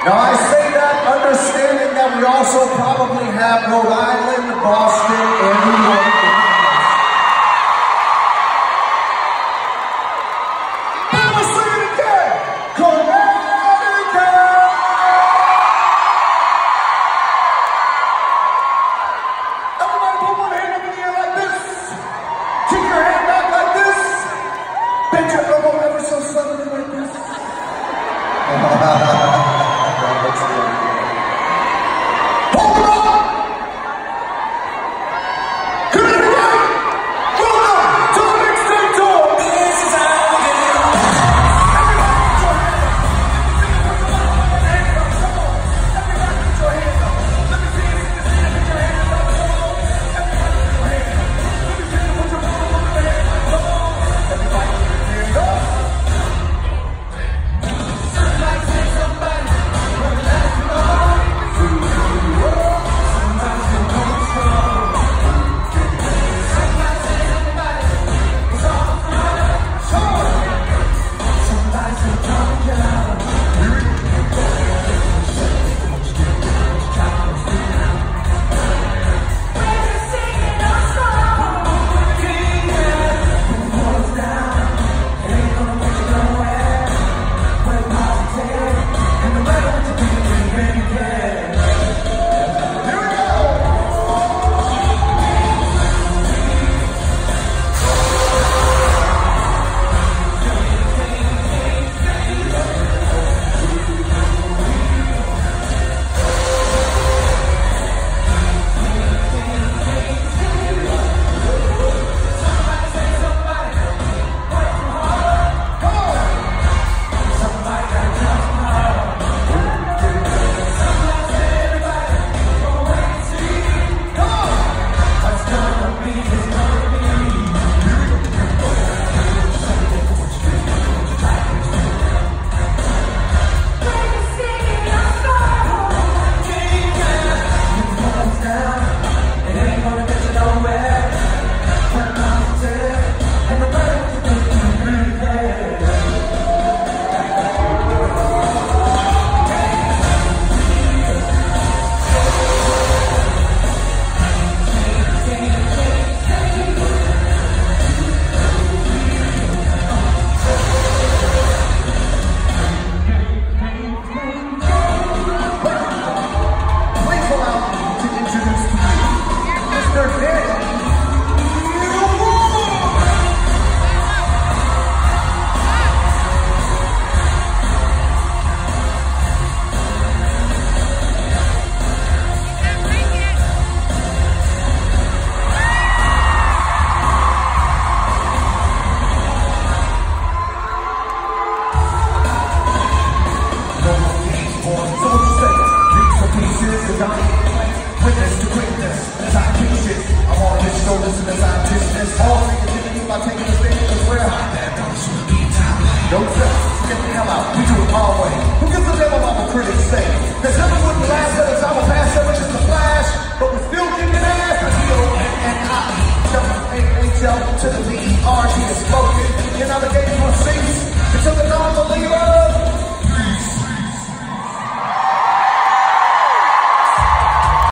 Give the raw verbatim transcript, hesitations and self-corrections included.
Now I say that understanding that we also probably have Rhode Island, Boston, and New York. And let's sing it again. Connecticut. Everybody put one hand up in the air like this. Kick your hand back like this. Bend your elbow ever so suddenly like this. Witness to greatness, as I teach it. I'm on his shoulders and as I teach this. All negativity by taking the stand, because we're hot. That don't shoot me time. No stress, get the hell out, we do it our way. Who gives a damn about what critics say? Cause heaven wouldn't last, let us our past seven just a flash. But we're still kicking ass, D O N N I. W A H L to the D E R T is slow.